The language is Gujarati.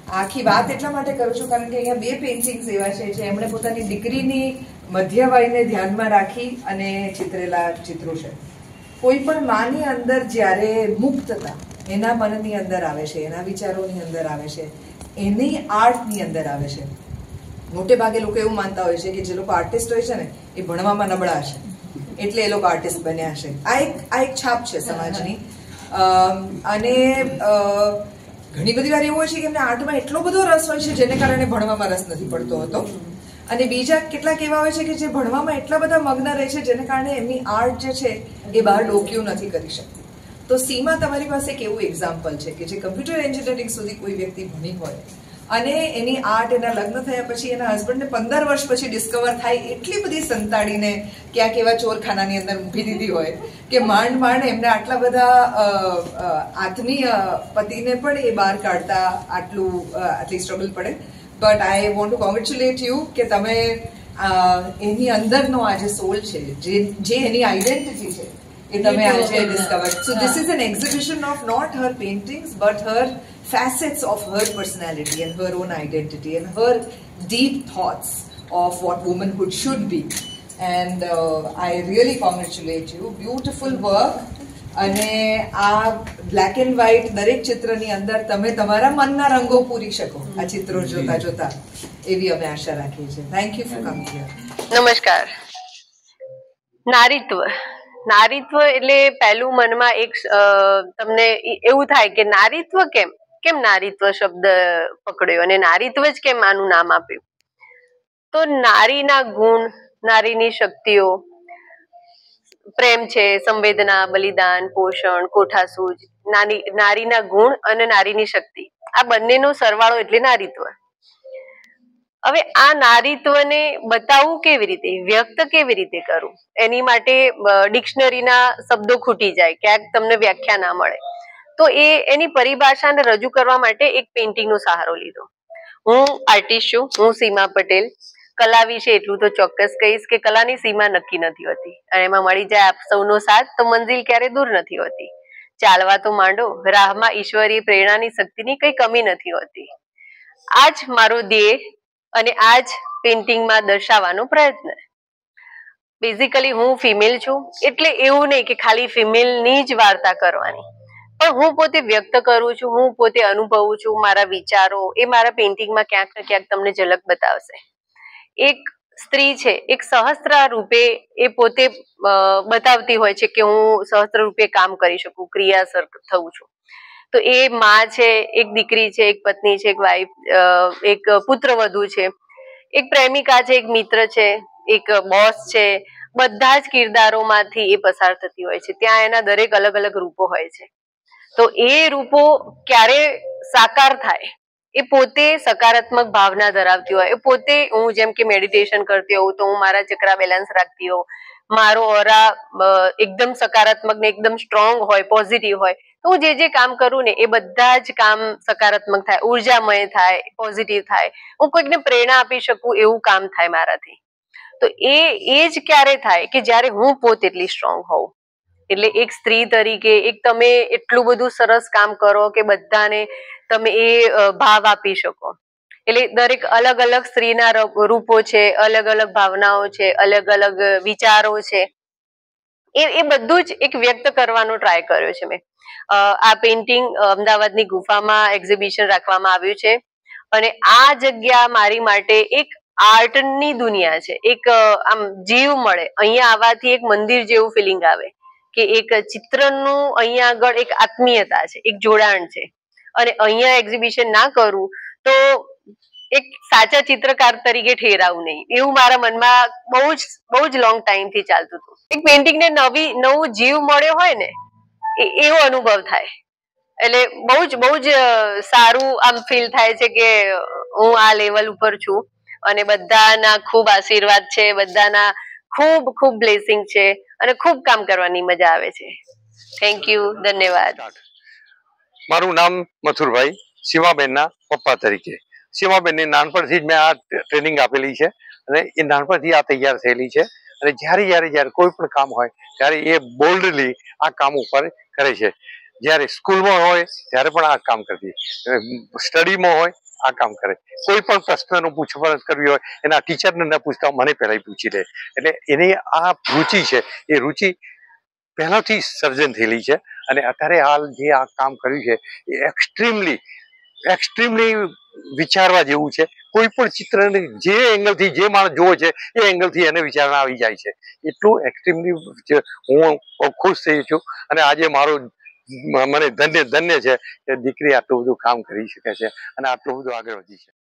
આખી વાત એટલા માટે કરું છું કારણ કે અહીંયા 2 પેઇન્ટિંગ્સ એવા છે જે એમણે પોતાની દીકરીની મધ્ય વયને ધ્યાનમાં રાખી અને ચિતરેલા ચિત્રો છે. કોઈ પણ માની અંદર જ્યારે મુક્તતા એના મનની અંદર આવે છે, એના વિચારોની અંદર આવે છે, એની આર્ટની અંદર આવે છે. મોટે ભાગે લોકો એવું માનતા હોય છે કે જે લોકો આર્ટિસ્ટ હોય છે ને એ ભણવામાં નબળા હશે એટલે એ લોકો આર્ટિસ્ટ બન્યા હશે. આ એક છાપ છે સમાજની. અને ઘણી બધી વાર એવું હોય છે કે એમને આર્ટમાં એટલો બધો રસ હોય છે જેને કારણે ભણવામાં રસ નથી પડતો હતો. અને બીજા કેટલાક એવા હોય છે કે જે ભણવામાં એટલા બધા મગ્ન રહે છે જેને કારણે એમની આર્ટ જે છે એ બહાર ડોક્યું નથી કરી શકતી. તો સીમા તમારી પાસે એક એવું એક્ઝામ્પલ છે કે જે કમ્પ્યુટર એન્જિનિયરિંગ સુધી કોઈ વ્યક્તિ ભણી હોય અને એની આર્ટ એના લગ્ન થયા પછી એના હસબન્ડને 15 વર્ષ પછી ડિસ્કવર થાય એટલી બધી સંતાડીને ક્યાંક એવા ચોરખાનાની અંદર મૂકી દીધી હોય કે માંડ એમને આટલા બધા આત્મીય પતિને પણ એ બહાર કાઢતા આટલી સ્ટ્રગલ પડે. But I want to congratulate you કે તમે એની અંદરનો આ જે સોલ છે, જે એની આઈડેન્ટિટી છે એ તમે આજે discover. So this is an exhibition of not her paintings but her facets of her personality and her own identity and her deep thoughts of what womanhood should be. And I really congratulate you. Beautiful work. અને આ બ્લેક એન્ડ વ્હાઇટ દરેક ચિત્રની અંદર તમે તમારા મનના રંગો પૂરી શકો આ ચિત્રો જોતા જોતા એવી અમે આશા રાખીએ છીએ. Thank you for coming here. નમસ્કાર. નારીત્વ એટલે પહેલું મનમાં એક તમને એવું થાય કે નારીત્વ કેમ નારીત્વ શબ્દ પકડ્યો અને નારીત્વ જ કેમ આનું નામ આપ્યું? તો નારીના ગુણ, નારીની શક્તિઓ, પ્રેમ છે, સંવેદના, બલિદાન, પોષણ, કોઠાસૂઝ, નારીના ગુણ અને નારીની શક્તિ, આ બંનેનો સરવાળો એટલે નારીત્વ. હવે આ નારીત્વને બતાવવું કેવી રીતે, વ્યક્ત કેવી રીતે કરવું, એની માટે ડિક્શનરીના શબ્દો ખૂટી જાય, ક્યાંક તમને વ્યાખ્યા ના મળે. તો એની પરિભાષાને રજૂ કરવા માટે એક પેઇન્ટિંગનો સહારો લીધો. હું આર્ટિસ્ટ છું, હું સીમા પટેલ. કલા વિશે એટલું તો ચોક્કસ કહીશ કે કલાની સીમા નક્કી નથી હોતી અને એમાં મળી જાય આપ સૌનો સાથ તો મંજિલ ક્યારે દૂર નથી હોતી. ચાલવા તો માંડો, રાહમાં ઈશ્વરીય પ્રેરણાની શક્તિની કઈ કમી નથી હોતી. આ જ મારો ધ્યેય અને આ જ પેઇન્ટિંગમાં દર્શાવવાનો પ્રયત્ન. બેઝિકલી હું ફિમેલ છું એટલે એવું નહીં કે ખાલી ફિમેલની જ વાર્તા કરવાની, પણ હું પોતે વ્યક્ત કરું છું, હું પોતે અનુભવું છું. મારા વિચારો એ મારા પેઇન્ટિંગમાં ક્યાંક ને ક્યાંક તમને ઝલક બતાવશે. એક સ્ત્રી છે, એક સહસ્ત્ર રૂપે એ પોતે બતાવતી હોય છે કે હું સહસ્ત્ર રૂપે કામ કરી શકું, ક્રિયાસર થવું છું. તો એ માં છે, એક દીકરી છે, એક પત્ની છે, એક વાઈફ, એક પુત્રવધુ છે, એક પ્રેમિકા છે, એક મિત્ર છે, એક બોસ છે. બધા જ કિરદારોમાંથી એ પસાર થતી હોય છે. ત્યાં એના દરેક અલગ અલગ રૂપો હોય છે. તો એ રૂપો ક્યારે સાકાર થાય, એ પોતે સકારાત્મક ભાવના ધરાવતી હોય, એ પોતે, હું જેમ કે મેડિટેશન કરતી હોઉં તો હું મારા ચક્રા બેલેન્સ રાખતી હોઉં, મારો ઓરા એકદમ સકારાત્મક ને એકદમ સ્ટ્રોંગ હોય, પોઝિટિવ હોય, તો હું જે કામ કરું ને એ બધા જ કામ સકારાત્મક થાય, ઉર્જામય થાય, પોઝિટિવ થાય. હું કોઈકને પ્રેરણા આપી શકું એવું કામ થાય મારાથી. તો એ જ ક્યારે થાય કે જ્યારે હું પોતે એટલી સ્ટ્રોંગ હોઉં. એટલે એક સ્ત્રી તરીકે એક તમે એટલું બધું સરસ કામ કરો કે બધાને તમે એ ભાવ આપી શકો. એટલે દરેક અલગ અલગ સ્ત્રીના રૂપો છે, અલગ અલગ ભાવનાઓ છે, અલગ અલગ વિચારો છે, એ બધું જ એક વ્યક્ત કરવાનો ટ્રાય કર્યો છે મેં. આ પેઇન્ટિંગ અમદાવાદની ગુફામાં એક્ઝિબિશન રાખવામાં આવ્યું છે અને આ જગ્યા મારી માટે એક આર્ટની દુનિયા છે. એક આમ જીવ મળે અહીંયા આવવાથી, એક મંદિર જેવું ફિલિંગ આવે કે એક ચિત્રનું અહીંયા આગળ એક આત્મીયતા છે, એક જોડાણ છે. અને અહીંયા એક્ઝિબિશન ના કરું તો એક સાચા ચિત્રકાર તરીકે ઠેરાવું નહીં, એવું મારા મનમાં બહુ જ લોંગ ટાઈમ થી ચાલતું હતું. એક પેઇન્ટિંગ ને નવું જીવ મળ્યો હોય ને એવો અનુભવ થાય. એટલે બહુ જ સારું આમ ફીલ થાય છે કે હું આ લેવલ ઉપર છું અને બધાના ખૂબ આશીર્વાદ છે, બધાના ખૂબ બ્લેસિંગ છે અને ખૂબ કામ કરવાની મજા આવે છે. થેન્ક યુ, ધન્યવાદ. મારું નામ મથુરભાઈ, સીમાબેનના પપ્પા તરીકે. સીમાબેનને નાનપણથી જ મેં આ ટ્રેનિંગ આપેલી છે અને એ નાનપણથી આ તૈયાર થયેલી છે અને જ્યારે કોઈ પણ કામ હોય ત્યારે એ બોલ્ડલી આ કામ ઉપર કરે છે. જ્યારે સ્કૂલમાં હોય ત્યારે પણ આ કામ કરતી, સ્ટડીમાં હોય આ કામ કરે. કોઈ પણ પ્રશ્નનો પૂછપરછ કરવી હોય એના ટીચરને ન પૂછતા મને પહેલા પૂછી લે. એટલે એની આ રુચિ છે એ રુચિ પહેલાથી સર્જન થયેલી છે અને અત્યારે હાલ જે આ કામ કર્યું છે એ એક્સ્ટ્રીમલી વિચારવા જેવું છે. કોઈ પણ ચિત્રને જે એંગલથી જે માણસ જોવે છે એ એંગલથી એને વિચારણા આવી જાય છે. એટલું એક્સ્ટ્રીમલી હું ખુશ થઈ છું અને આજે મને ધન્ય છે કે દીકરી આટલું બધું કામ કરી શકે છે અને આટલું બધું આગળ વધી છે.